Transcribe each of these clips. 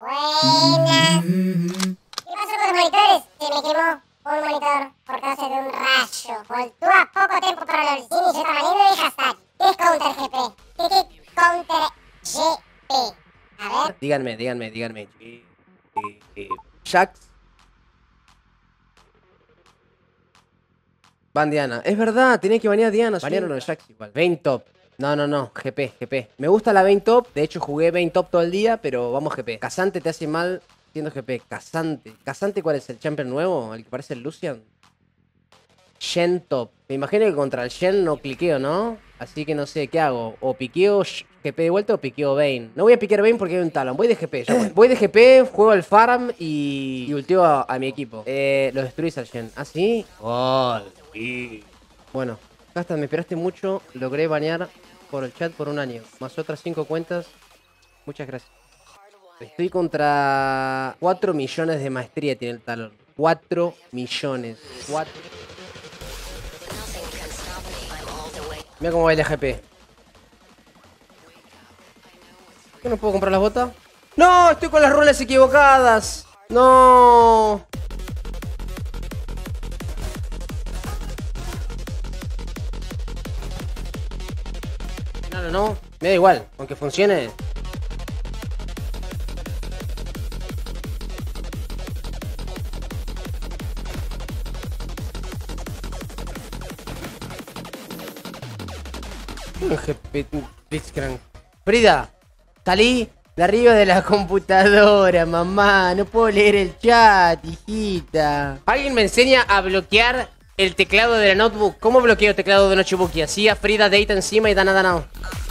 Buenas. ¿Qué pasó con los monitores? Se me quemó un monitor por causa de un rayo. Voltúa poco tiempo para el cine y yo estaba leyendo el hashtag. ¿Qué es CounterGP? ¿Qué es CounterGP? A ver. Díganme. Jax. Van Diana. Es verdad, tenía que banear a Diana. Banearon a Jax igual. Vayne top. No, GP. Me gusta la Vayne top. De hecho, jugué Vayne top todo el día, pero vamos GP. K'Sante te hace mal siendo GP. K'Sante, ¿cuál es el champion nuevo? ¿El que parece el Lucian? Shen top. Me imagino que contra el Shen no cliqueo, ¿no? Así que no sé, ¿qué hago? O piqueo GP de vuelta o piqueo Vayne. No voy a piquear Vayne porque hay un talón. Voy de GP. Voy de GP, juego al farm y ulteo a mi equipo. Lo destruís al Shen. ¿Ah, sí? Bueno, Casta, me esperaste mucho. Logré banear por el chat por un año. Más otras 5 cuentas. Muchas gracias. Estoy contra 4 millones de maestría tiene el talón. 4 millones. 4. Mira cómo va el GP. ¿Qué no puedo comprar las botas? ¡No! Estoy con las runas equivocadas. ¡No! No. Me da igual. Aunque funcione. GP. Frida, salí de arriba de la computadora, mamá. No puedo leer el chat, hijita. ¿Alguien me enseña a bloquear el teclado de la notebook? ¿Cómo bloqueo el teclado de notebook? Y así a Frida Data encima y Dana.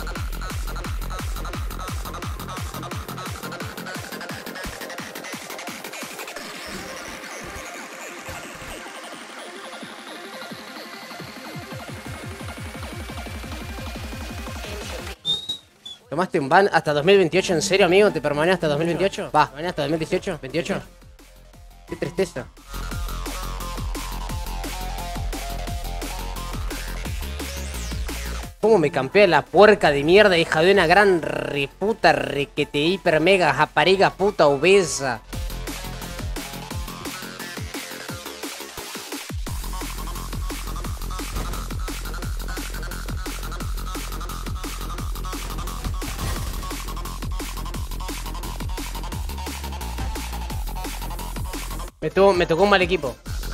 ¿Tomaste un ban hasta 2028? ¿En serio, amigo? ¿Te permanece hasta 2028? Va, ¿permanece hasta 2018? ¿28? Qué tristeza. ¿Cómo me campea la puerca de mierda, hija de una gran reputa, requete, hiper, mega, japariga, puta, obesa? Me tocó un mal equipo.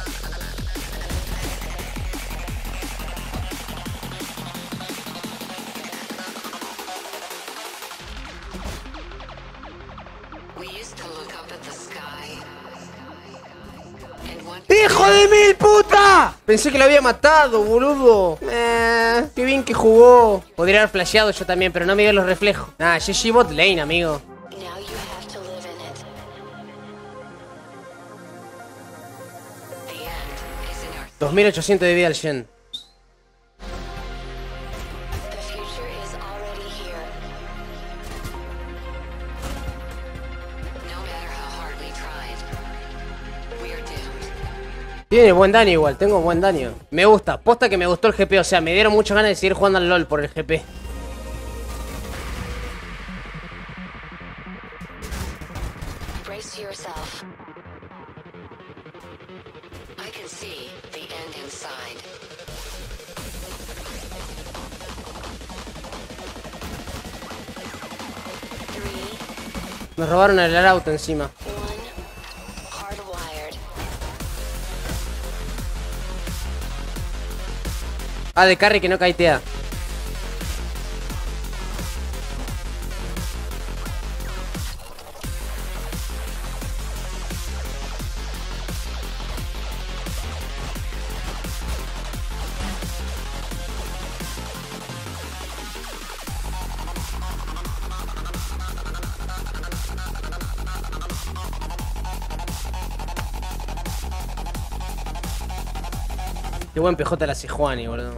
¡Hijo de mil puta! Pensé que lo había matado, boludo. Qué bien que jugó. Podría haber flasheado yo también, pero no me dio los reflejos. Nah, GG bot lane, amigo. 2800 de vida al Shen. Tiene buen daño igual, tengo buen daño. Me gusta, posta que me gustó el GP. O sea, me dieron muchas ganas de seguir jugando al LOL por el GP. Nos robaron el auto encima. Ah, de carry que no kaitea. Qué buen PJ la Sijuani, boludo.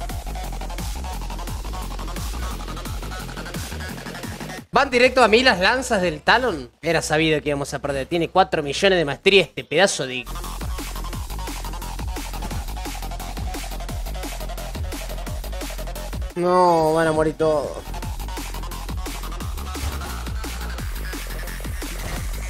¿Van directo a mí las lanzas del Talon? Era sabido que íbamos a perder. Tiene 4 millones de maestría este pedazo de... No, van a morir todos.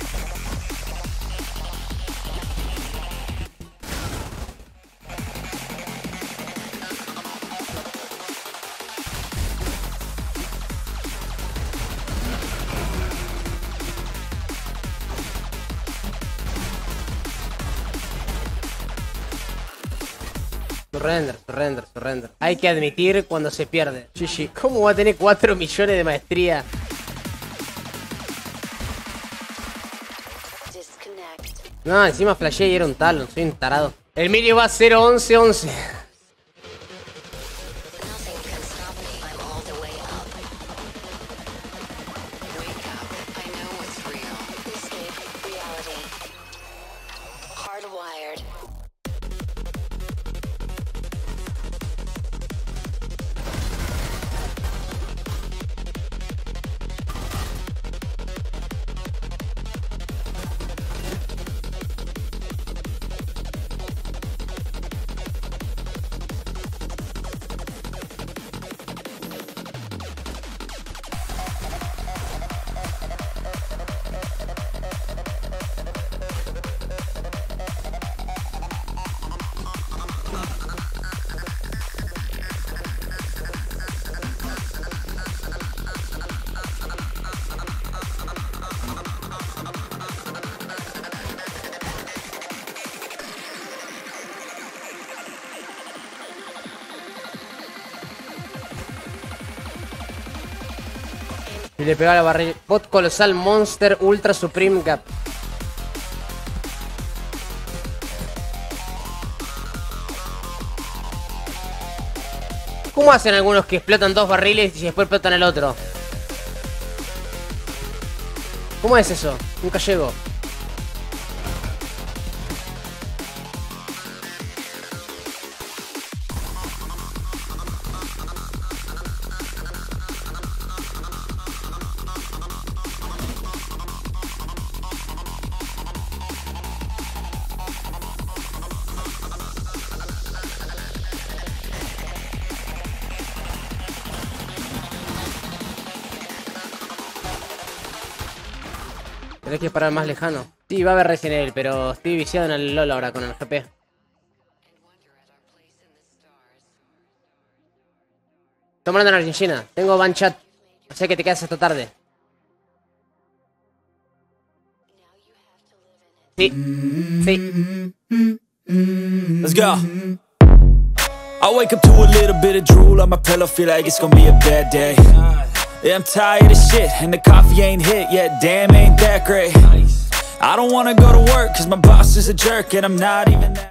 Surrender. Hay que admitir cuando se pierde. GG. ¿Cómo va a tener 4 millones de maestría? No, encima flashé y era un talón. Soy un tarado. El medio va 0-11-11. Y le pegaba la barrilla. Bot colosal monster ultra supreme gap. ¿Cómo hacen algunos que explotan 2 barriles y después explotan el otro? ¿Cómo es eso? Nunca llego. Tenés que parar más lejano. Sí, va a haber Resident Evil, pero estoy viciado en el LOL ahora con el GP. Estoy hablando en Argentina. Tengo ban chat. O sea que te quedas hasta tarde. Sí. Let's go. I wake up to a little bit of drool on my pillow, feel like it's gonna be a bad day. Yeah, I'm tired of shit, and the coffee ain't hit yet, damn, ain't that great. I don't wanna go to work, cause my boss is a jerk, and I'm not even that